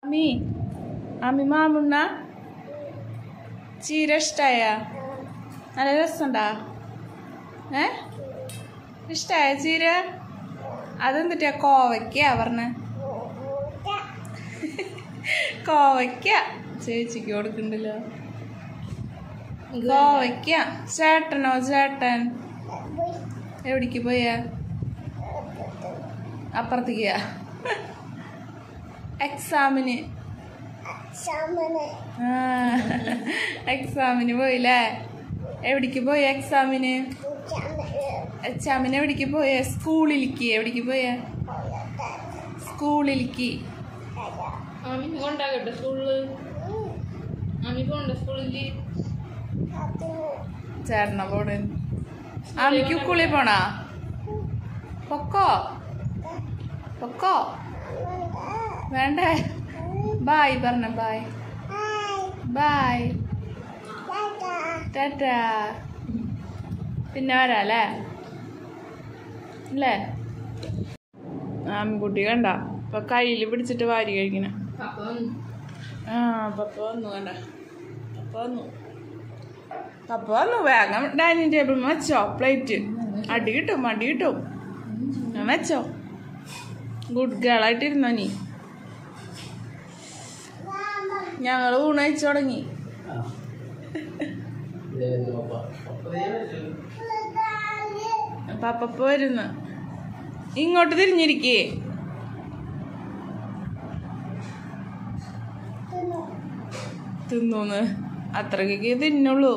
അമ്മി മാമുണ്ണ ചീര ഇഷ്ടായ? നല്ല രസമുണ്ടാ? ഇഷ്ടായ ചീര? അതെന്തിട്ടാ കോവയ്ക്കാ പറഞ്ഞ? കോവയ്ക്ക ചേച്ചിക്ക് കൊടുക്കണ്ടല്ലോ. കോവയ്ക്ക. ചേട്ടനോ? ചേട്ടൻ എവിടേക്ക് പോയാ? അപ്പുറത്തേക്കാ എക്സാമിന്. എക്സാമിന് പോയില്ലേ? എവിടേക്ക് പോയ എക്സാമിന്? എക്സാമിന് എവിടേക്ക് പോയ? സ്കൂളിലേക്ക്. എവിടേക്ക് പോയ? സ്കൂളിലേക്ക്. കൊണ്ടാകട്ടെ സ്കൂളില്? അമ്മി പോണ്ട സ്കൂളില്? ചേട്ടന പോണ. അമ്മിക്ക് സ്കൂളിൽ പോണാ? പൊക്കോ പൊക്കോ. വേണ്ടേ? ബായ് പറഞ്ഞ. Bye bye tata. പിന്നെ വരാല്ലേ? അല്ലേ? ആൺകുട്ടി കണ്ട ഇപ്പൊ കയ്യിൽ പിടിച്ചിട്ട് വാരി കഴിക്കണ. പപ്പ വന്നു. കണ്ട പപ്പ വന്നു. വേഗം ഡൈനിങ് ടേബിൾ വെച്ചോ. പ്ലേറ്റ് അടി കിട്ടും. വെച്ചോ. ഗുഡ് ഗേൾ ആയിട്ടിരുന്നോ നീ? ഞങ്ങൾ ഊണ് കഴിച്ചു തുടങ്ങി. പപ്പ വരുന്നു. ഇങ്ങോട്ട് തിരിഞ്ഞിരിക്കേ. തിന്നൂന്ന് അത്രക്കൊക്കെ തിന്നുള്ളൂ.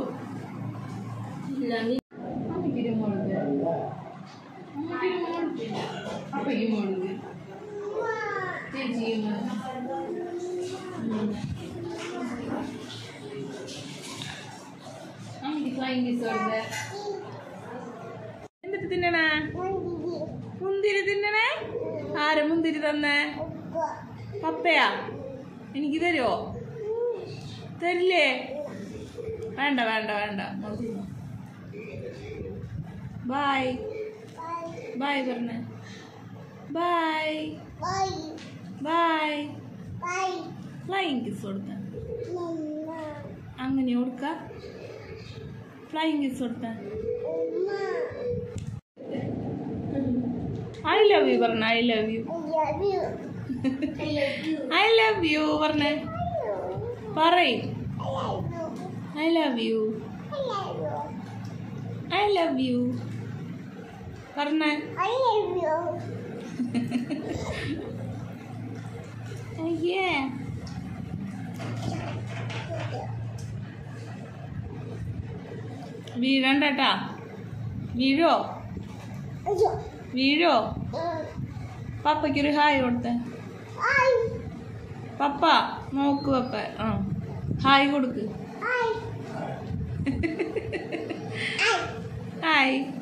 എന്നിട്ട് തിന്നണേ? മുന്തിരി തിന്നണേ? ആരെ മുന്തിരി തന്നേ? പപ്പയാ? എനിക്ക് തരുമോ? തരില്ലേ? വേണ്ട. ബായ് ബായ് പറഞ്ഞ. Bye bye. ഫ്ലൈയിങ് കിസ് കൊടുത്ത. അങ്ങനെ കൊടുക്ക. ഫ്ലൈയിങ് കിസ് കൊടുത്ത. ഐ ലവ് യു പറഞ്ഞ. I love you. I love you പറഞ്ഞേ. പറയ്. I love you. I love you പറഞ്ഞേ. അയ്യേ. വീഴണ്ടേട്ടാ. വീഴോ? പപ്പയ്ക്കൊരു ഹായ് കൊടുത്തേ. പപ്പ നോക്ക്. പപ്പ ഹായ് കൊടുക്ക്. ഹായ്.